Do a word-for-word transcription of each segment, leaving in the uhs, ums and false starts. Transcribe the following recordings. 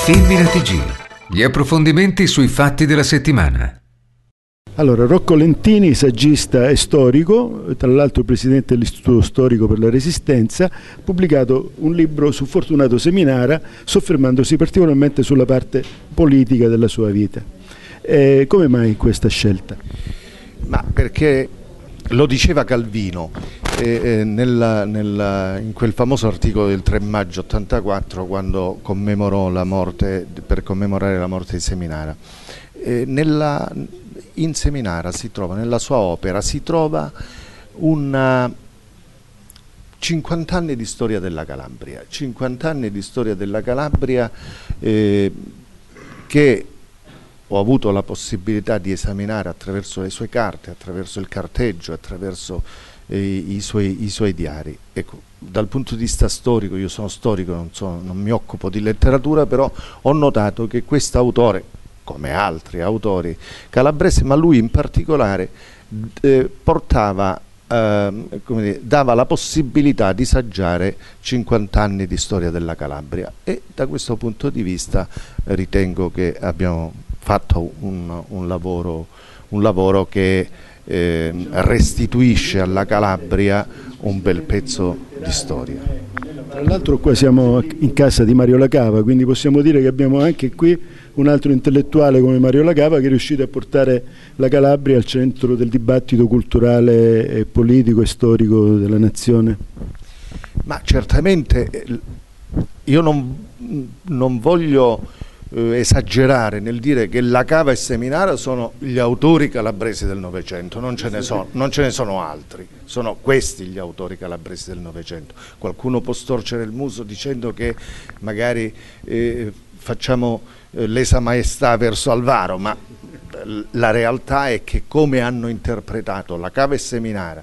Femmina T G, gli approfondimenti sui fatti della settimana. Allora, Rocco Lentini, saggista e storico, tra l'altro presidente dell'Istituto Storico per la Resistenza, ha pubblicato un libro su Fortunato Seminara, soffermandosi particolarmente sulla parte politica della sua vita. Eh, come mai questa scelta? Ma perché lo diceva Calvino eh, eh, nella, nella, in quel famoso articolo del tre maggio ottantaquattro, quando commemorò la morte, per commemorare la morte di Seminara. Eh, nella, in Seminara si trova, nella sua opera, si trova una cinquanta anni di storia della Calabria, cinquanta anni di storia della Calabria eh, che ho avuto la possibilità di esaminare attraverso le sue carte, attraverso il carteggio, attraverso eh, i, suoi, i suoi diari. Ecco, dal punto di vista storico, io sono storico, non, so, non mi occupo di letteratura, però ho notato che questo autore, come altri autori calabresi, ma lui in particolare eh, portava, eh, come dire, dava la possibilità di saggiare cinquanta anni di storia della Calabria, e da questo punto di vista eh, ritengo che abbiamo fatto un, un, lavoro, un lavoro che eh, restituisce alla Calabria un bel pezzo di storia. Tra l'altro qua siamo in casa di Mario Lacava, quindi possiamo dire che abbiamo anche qui un altro intellettuale come Mario Lacava che è riuscito a portare la Calabria al centro del dibattito culturale e politico e storico della nazione. Ma certamente io non, non voglio eh, esagerare nel dire che Lacava e Seminara sono gli autori calabresi del Novecento, non ce ne sono, non ce ne sono altri, sono questi gli autori calabresi del Novecento. Qualcuno può storcere il muso dicendo che magari eh, facciamo eh, lesa maestà verso Alvaro, ma la realtà è che come hanno interpretato Lacava e Seminara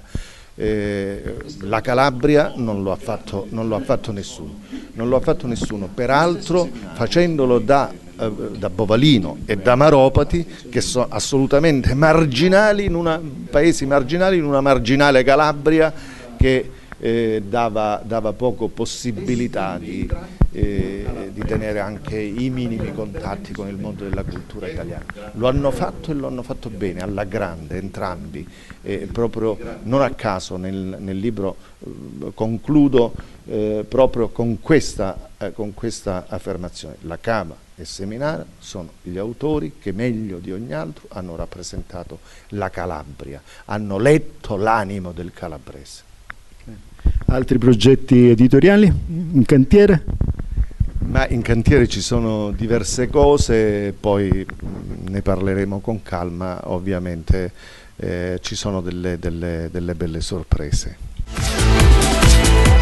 eh, la Calabria non lo ha fatto, non lo ha fatto nessuno, non lo ha fatto nessuno, peraltro facendolo da, eh, da Bovalino e da Maropati, che sono assolutamente marginali, in una, paesi marginali in una marginale Calabria che eh, dava, dava poco possibilità di, eh, di tenere anche i minimi contatti con il mondo della cultura italiana. Lo hanno fatto e lo hanno fatto bene, alla grande, entrambi. Eh, proprio non a caso nel, nel libro eh, concludo eh, proprio con questa, eh, con questa affermazione: Lacava e Seminara sono gli autori che meglio di ogni altro hanno rappresentato la Calabria, hanno letto l'animo del calabrese. Altri progetti editoriali in cantiere? Ma in cantiere ci sono diverse cose, poi ne parleremo con calma, ovviamente eh, ci sono delle, delle, delle belle sorprese.